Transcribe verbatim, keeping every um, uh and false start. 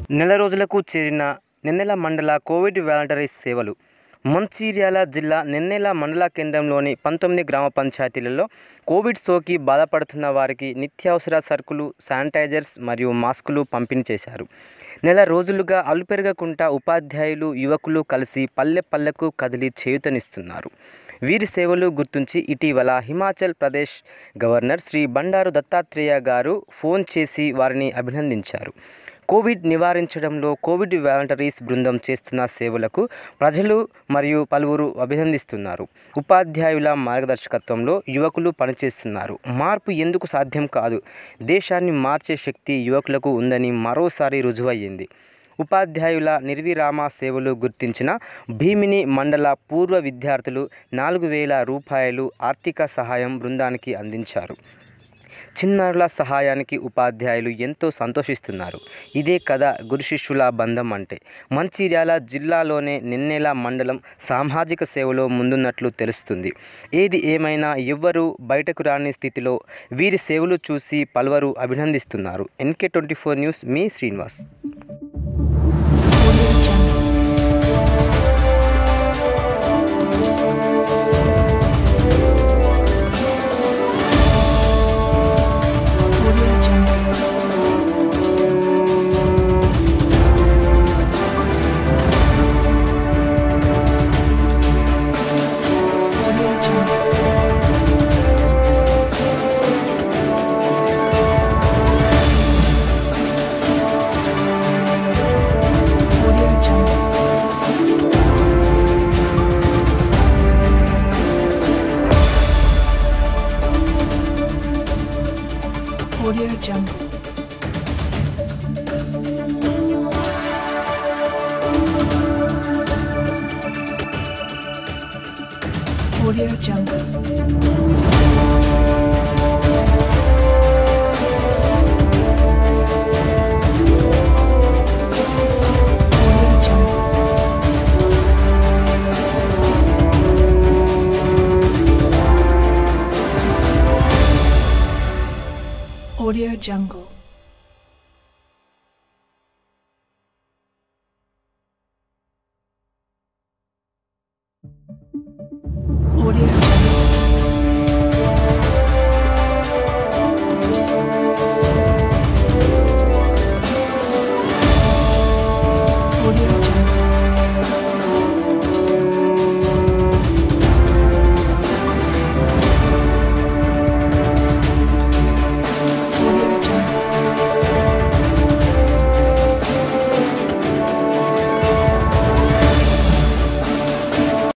నెల రోజులకు చేరిన నెన్నెల మండల కోవిడ్ వాలంటీర్స్ సేవలు. మంచిర్యాల జిల్లా నెన్నెల మండల కేంద్రంలోని పంతొమ్మిది గ్రామ పంచాయతీలలో కోవిడ్ సోకి బాధపడుతున్న వారికి నిత్యావసర సరుకులు, శానిటైజర్స్ మరియు మాస్కులు పంపిణీ చేశారు. నెల రోజులుగా అలుపెరగకుండా ఉపాధ్యాయులు, యువకులు కలిసి పల్లె పల్లెకు కదిలి చేయూతనిస్తున్నారు. వీరి సేవలు గుర్తించి ఇటీవల హిమాచల్ ప్రదేశ్ గవర్నర్ శ్రీ బండారు దత్తాత్రేయ గారు ఫోన్ చేసి వారిని అభినందించారు. కోవిడ్ నివారించడంలో కోవిడ్ వాలంటీర్స్ బృందం చేస్తున్న సేవలకు ప్రజలు మరియు పలువురు అభినందిస్తున్నారు. ఉపాధ్యాయుల మార్గదర్శకత్వంలో యువకులు పనిచేస్తున్నారు. మార్పు ఎందుకు సాధ్యం కాదు, దేశాన్ని మార్చే శక్తి యువకులకు ఉందని మరోసారి రుజువయ్యింది. ఉపాధ్యాయుల నిర్విరామ సేవలు గుర్తించిన భీమిని మండల పూర్వ విద్యార్థులు నాలుగు వేల రూపాయలు ఆర్థిక సహాయం బృందానికి అందించారు. చిన్నారుల సహాయానికి ఉపాధ్యాయులు ఎంతో సంతోషిస్తున్నారు. ఇదే కదా గురు శిష్యుల బంధం అంటే. మంచిర్యాల జిల్లాలోనే నెన్నెల మండలం సామాజిక సేవలో ముందున్నట్లు తెలుస్తుంది. ఏది ఏమైనా ఎవ్వరూ బయటకు రాని స్థితిలో వీరి సేవలు చూసి పలువురు అభినందిస్తున్నారు. ఎన్కే ట్వంటీ ఫోర్ న్యూస్, మీ Srinivas. Audio Jungle. Audio Jungle. Audio Jungle.